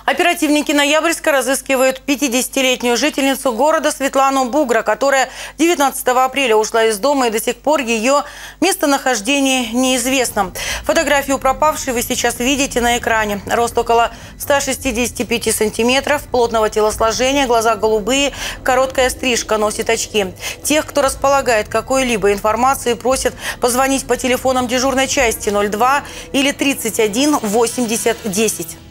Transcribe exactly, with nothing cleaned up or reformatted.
Оперативники Ноябрьска разыскивают пятидесятилетнюю жительницу города Светлану Бугра, которая девятнадцатого апреля ушла из дома, и до сих пор ее местонахождение неизвестно. Фотографию пропавшей вы сейчас видите на экране. Рост около ста шестидесяти пяти сантиметров, плотного телосложения, глаза голубые, короткая стрижка, носит очки. Тех, кто располагает какой-либо информацией, просят позвонить по телефонам дежурной части ноль два или тридцать один восемьдесят десять.